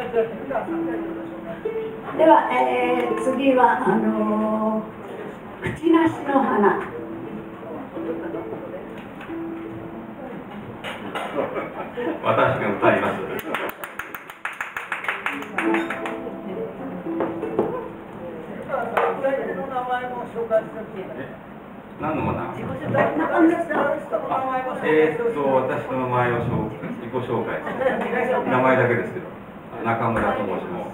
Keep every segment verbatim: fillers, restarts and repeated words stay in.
では、えー、次はあのー、口なしの花。 私が歌います。何の花？えーっと、私の名前を自己紹介。名前だけですけど、中村と申します。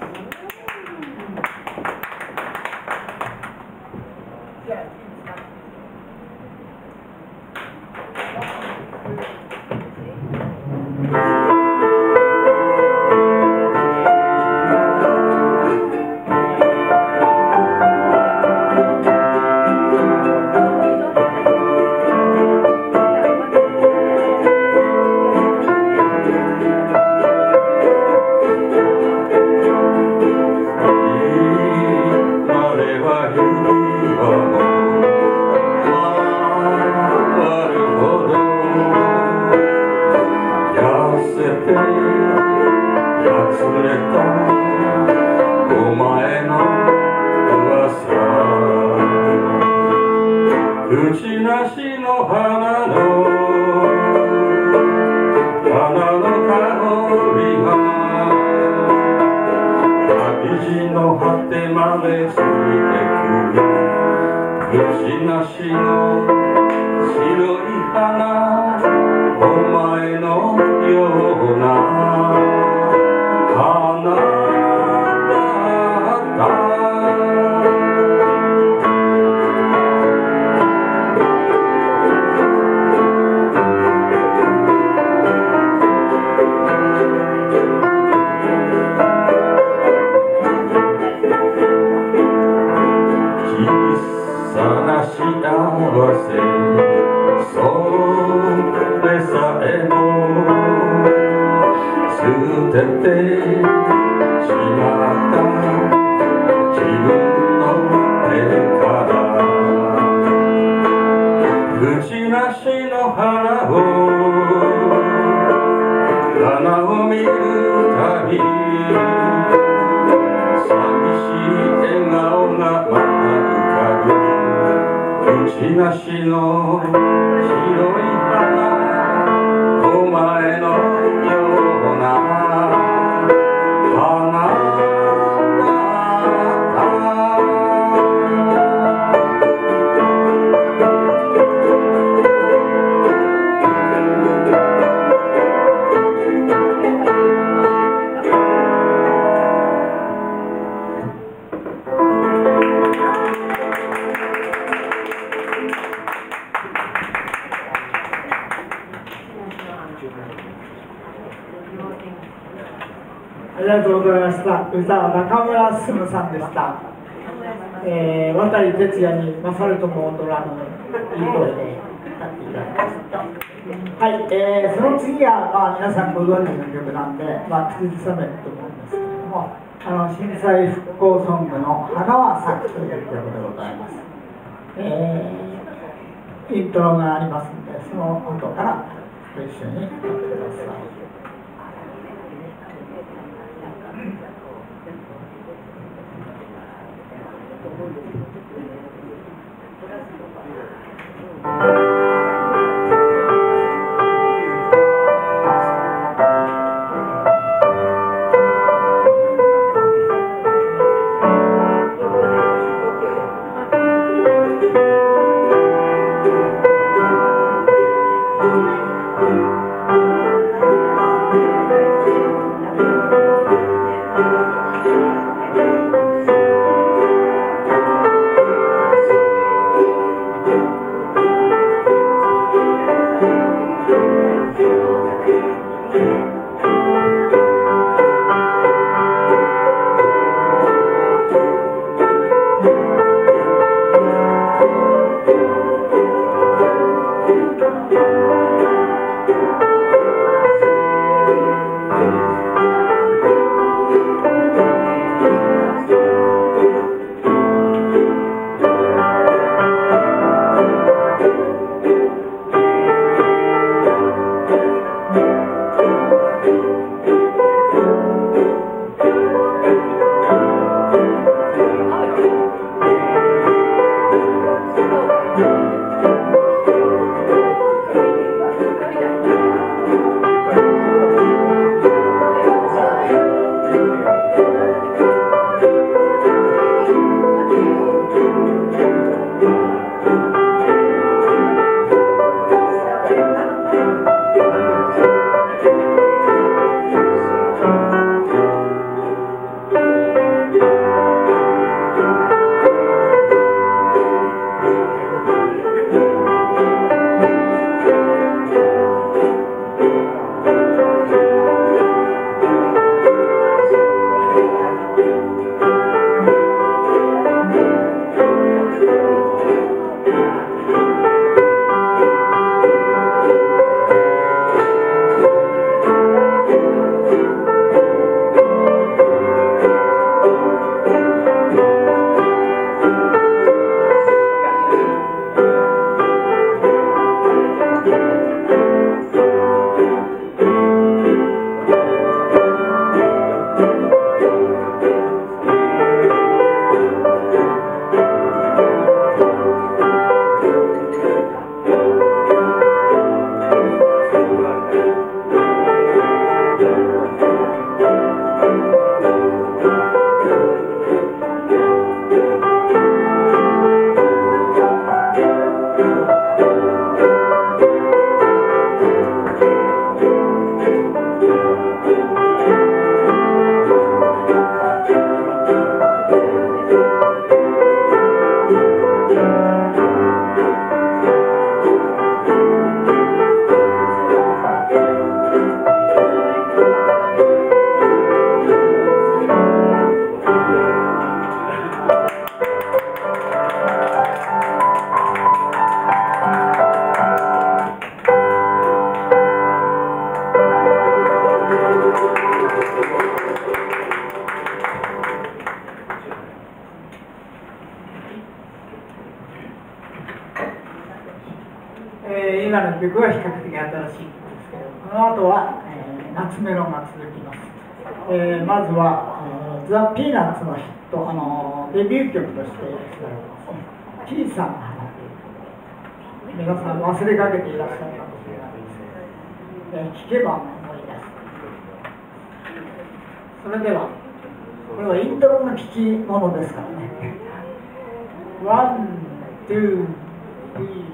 口なしの花の花の香りが旅路の果てまで過ぎてくる。口なしの白い花、お前のような花だった。捨ててしまった自分の手から口なしの花を花を見るたび寂しい笑顔がまた浮かぶ。口なしの白い花、お前のようなありがとうございました。歌は中村進さんでした。えー、渡哲也に勝るとも劣らぬいい声で歌っていただきました。はい、えー、その次は、まあ、皆さんご存知の曲なんで、まあ、口ずさめると思うんですけれども、あの震災復興ソングの「花は咲く」という曲でございます。えー、イントロがありますので、その後からご一緒に歌ってください。 えー、今の曲は比較的新しい曲ですけど、この後は、えー、夏メロンが続きます。えー、まずは、えー、ザ・ピーナッツのヒット、あのー、デビュー曲として知られます小さな花。皆さん忘れかけていらっしゃるかもしれないですけど、えー、聞けば思い出す。それではこれはイントロの聞き物ですからね。ワン、ツー、スリー